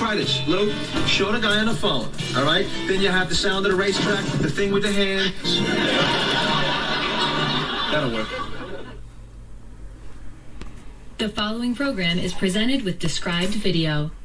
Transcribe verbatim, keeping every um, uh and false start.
try this. Lou, show the guy on the phone, all right? Then you have the sound of the racetrack, the thing with the hand. That'll work. The following program is presented with described video.